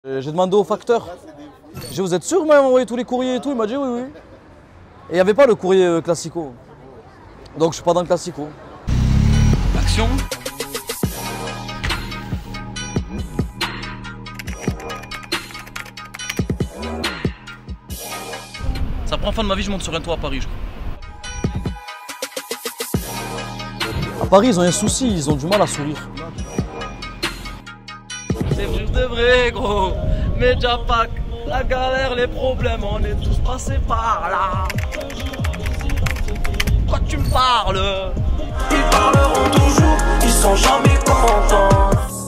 J'ai demandé au facteur. J'ai dit, vous êtes sûr que vous m'avez envoyé tous les courriers et tout? Il m'a dit oui, oui. Et il n'y avait pas le courrier classico. Donc je suis pas dans le classico. Action. C'est la première fois de ma vie je monte sur un toit à Paris, je crois. À Paris, ils ont un souci, ils ont du mal à sourire. C'est juste de vrai, gros. Mediapack, la galère, les problèmes, on est tous passés par là. Pourquoi tu me parles? Ils parleront toujours, ils sont jamais contents.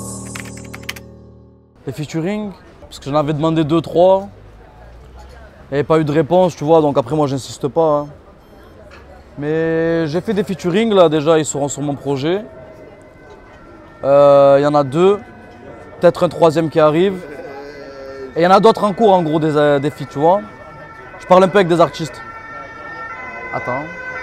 Les featuring, parce que j'en avais demandé 2-3. Il n'y avait pas eu de réponse, tu vois, donc après moi j'insiste pas. Hein. Mais j'ai fait des featuring, là déjà ils seront sur mon projet. Il y en a 2, peut-être un 3e qui arrive. Et il y en a d'autres en cours en gros, des feats, tu vois. Je parle un peu avec des artistes. Attends.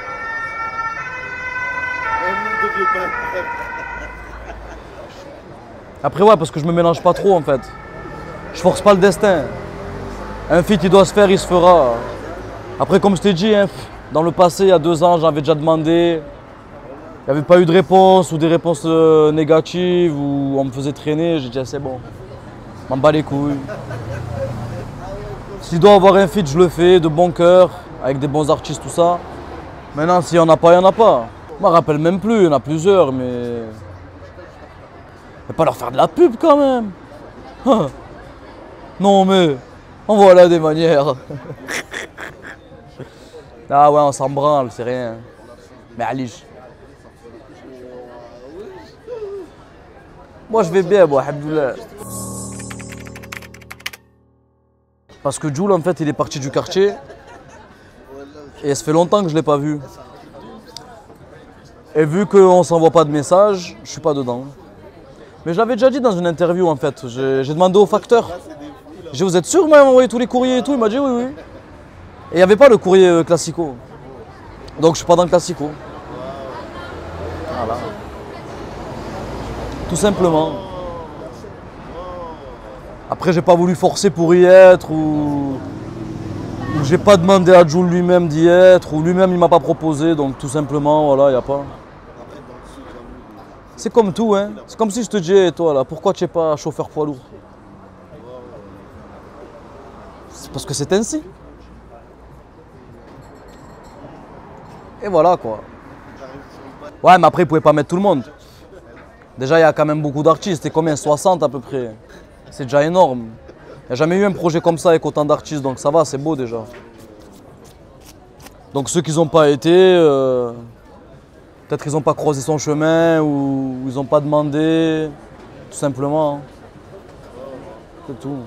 Après ouais, parce que je me mélange pas trop en fait. Je force pas le destin. Un feat il doit se faire, il se fera. Après comme je t'ai dit, hein, dans le passé, il y a 2 ans, j'avais déjà demandé. Il n'y avait pas eu de réponse ou des réponses négatives ou on me faisait traîner. J'ai dit ah, c'est bon, m'en bats les couilles. S'il doit avoir un feat, je le fais de bon cœur, avec des bons artistes, tout ça. Maintenant, s'il n'y en a pas, il n'y en a pas. Je me rappelle même plus, il y en a plusieurs, mais... Mais pas leur faire de la pub quand même. Non mais, en voilà des manières. Ah ouais, on s'en branle, c'est rien. Mais Alish. Moi je vais bien, bon, alhamdoulilah. Parce que Jul en fait il est parti du quartier. Et ça fait longtemps que je ne l'ai pas vu. Et vu qu'on ne s'envoie pas de messages, je suis pas dedans. Mais je l'avais déjà dit dans une interview en fait. J'ai demandé au facteur. J'ai dit, vous êtes sûr que vous m'avez envoyé tous les courriers et tout? Il m'a dit oui, oui. Et il n'y avait pas le courrier classico. Donc je suis pas dans le classico. Voilà. Tout simplement. Après j'ai pas voulu forcer pour y être ou j'ai pas demandé à Jul lui-même d'y être ou lui-même il m'a pas proposé, donc tout simplement voilà, il n'y a pas. C'est comme tout, hein. C'est comme si je te disais, toi là, pourquoi tu n'es pas chauffeur poids lourd? C'est parce que c'est ainsi. Et voilà quoi. Ouais, mais après, ils ne pouvaient pas mettre tout le monde. Déjà, il y a quand même beaucoup d'artistes. Et combien? 60 à peu près. C'est déjà énorme. Il n'y a jamais eu un projet comme ça avec autant d'artistes, donc ça va, c'est beau déjà. Donc ceux qui n'ont pas été, peut-être qu'ils n'ont pas croisé son chemin ou ils n'ont pas demandé, tout simplement. C'est tout.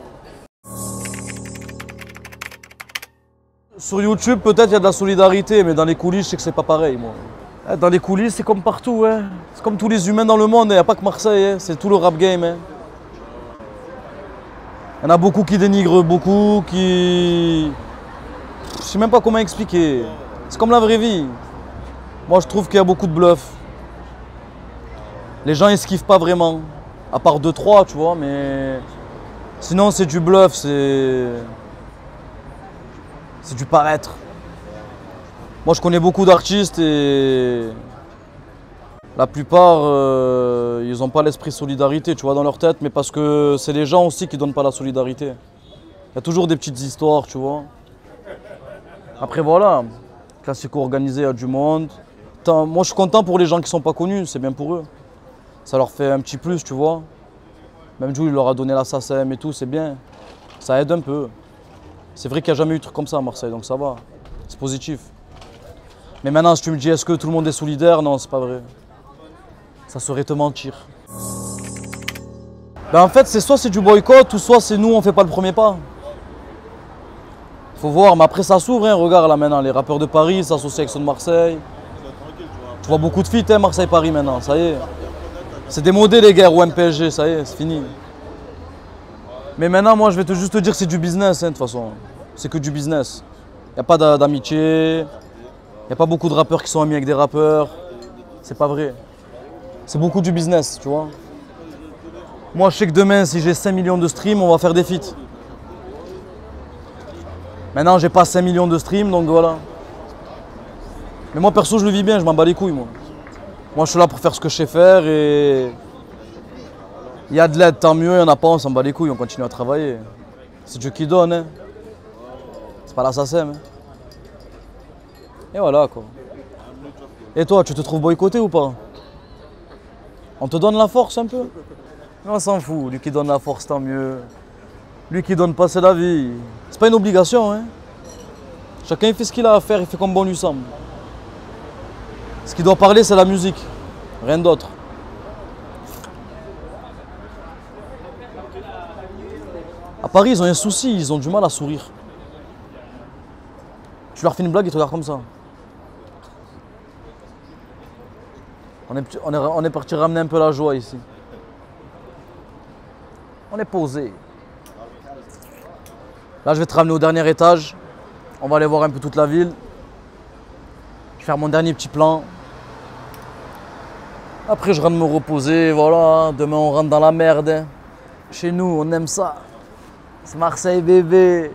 Sur YouTube, peut-être il y a de la solidarité, mais dans les coulisses, je sais que c'est pas pareil, moi. Dans les coulisses, c'est comme partout, hein. C'est comme tous les humains dans le monde, il n'y a pas que Marseille, hein. C'est tout le rap game. Hein. Il y en a beaucoup qui dénigrent beaucoup, qui... Je sais même pas comment expliquer. C'est comme la vraie vie. Moi, je trouve qu'il y a beaucoup de bluff. Les gens, ils se kiffent pas vraiment. À part 2-3, tu vois, mais... Sinon, c'est du bluff, c'est du paraître. Moi, je connais beaucoup d'artistes et... La plupart, ils n'ont pas l'esprit solidarité, tu vois, dans leur tête, mais parce que c'est les gens aussi qui ne donnent pas la solidarité. Il y a toujours des petites histoires, tu vois. Après, voilà, classico organisé, il y a du monde. Moi, je suis content pour les gens qui ne sont pas connus, c'est bien pour eux. Ça leur fait un petit plus, tu vois. Même Jules, il leur a donné la SACEM et tout, c'est bien. Ça aide un peu. C'est vrai qu'il n'y a jamais eu de truc comme ça à Marseille, donc ça va. C'est positif. Mais maintenant, si tu me dis, est-ce que tout le monde est solidaire? Non, c'est pas vrai. Ça serait te mentir. Ben en fait, c'est soit c'est du boycott ou soit c'est nous, on fait pas le premier pas. Faut voir, mais après ça s'ouvre, hein. Regarde là maintenant, les rappeurs de Paris s'associent avec ceux de Marseille. Tu vois beaucoup de feats, hein, Marseille-Paris maintenant, ça y est. C'est démodé les guerres ou MPSG, ça y est, c'est fini. Mais maintenant, moi, je vais juste te dire que c'est du business, hein, de toute façon. C'est que du business. Il n'y a pas d'amitié. Il n'y a pas beaucoup de rappeurs qui sont amis avec des rappeurs. C'est pas vrai. C'est beaucoup du business, tu vois. Moi, je sais que demain, si j'ai 5 millions de streams, on va faire des feats. Maintenant, j'ai pas 5 millions de streams, donc voilà. Mais moi, perso, je le vis bien, je m'en bats les couilles, moi. Moi, je suis là pour faire ce que je sais faire et... Il y a de l'aide, tant mieux, il n'y en a pas, on s'en bat les couilles, on continue à travailler. C'est Dieu qui donne, hein. C'est pas l'assassin, hein. Et voilà, quoi. Et toi, tu te trouves boycotté ou pas? On te donne la force un peu? Mais on s'en fout, lui qui donne la force, tant mieux. Lui qui donne pas, c'est la vie. C'est pas une obligation, hein. Chacun fait ce qu'il a à faire, il fait comme bon lui semble. Ce qui doit parler, c'est la musique, rien d'autre. À Paris, ils ont un souci, ils ont du mal à sourire. Tu leur fais une blague, ils te regardent comme ça. On est parti ramener un peu la joie ici. On est posé. Là, je vais te ramener au dernier étage. On va aller voir un peu toute la ville. Je vais faire mon dernier petit plan. Après, je rentre me reposer. Voilà, demain, on rentre dans la merde. Chez nous, on aime ça. C'est Marseille, bébé.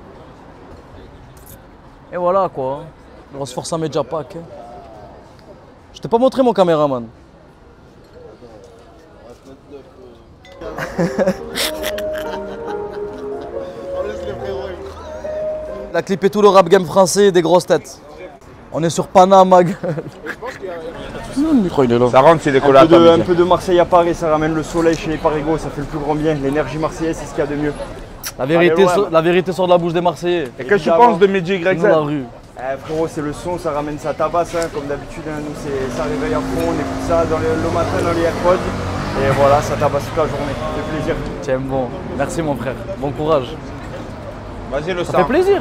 Et voilà, quoi. Grosse force à Mediapack. Je t'ai pas montré mon caméraman. Il a clippé tout le rap game français des grosses têtes. On est sur Panama, ma gueule. Le micro, il est là. Ça rentre, c'est décollé. Un peu de Marseille à Paris, ça ramène le soleil chez les Parigots, ça fait le plus grand bien. L'énergie marseillaise, c'est ce qu'il y a de mieux. La vérité sort de la bouche des Marseillais. Et qu'est-ce que tu penses de Medji YZ? La rue. Frérot, c'est le son, ça ramène sa tabasse, hein, comme d'habitude. Hein, nous, ça réveille à fond, on écoute ça le matin dans les AirPods. Et voilà, ça tabasse toute la journée. Ça fait plaisir. Tiens, bon. Merci, mon frère. Bon courage. Vas-y, le sang. Ça fait plaisir.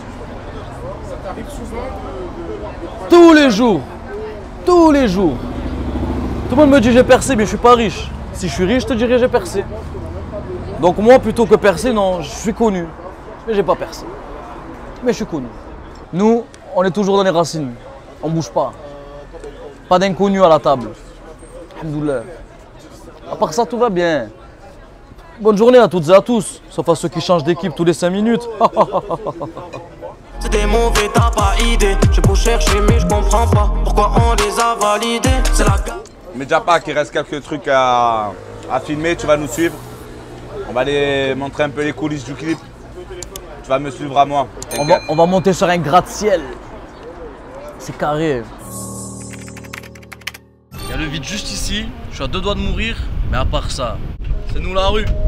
Tous les jours. Tous les jours. Tout le monde me dit j'ai percé, mais je suis pas riche. Si je suis riche, je te dirais j'ai percé. Donc moi, plutôt que percer, non, je suis connu. Mais j'ai pas percé. Mais je suis connu. Nous, on est toujours dans les racines. On bouge pas. Pas d'inconnus à la table. Alhamdoulilah. À part ça, tout va bien. Bonne journée à toutes et à tous. Sauf à ceux qui changent d'équipe tous les 5 minutes. C'est des mauvais, t'as pas idée. J'ai beau chercher, mais je comprends pas pourquoi on les a validés. C'est la gueule. Mediapack, il reste quelques trucs à filmer, tu vas nous suivre. On va aller montrer un peu les coulisses du clip. Tu vas me suivre à moi. On va monter sur un gratte-ciel. C'est carré. Il y a le vide juste ici, je suis à 2 doigts de mourir, mais à part ça, c'est nous la rue.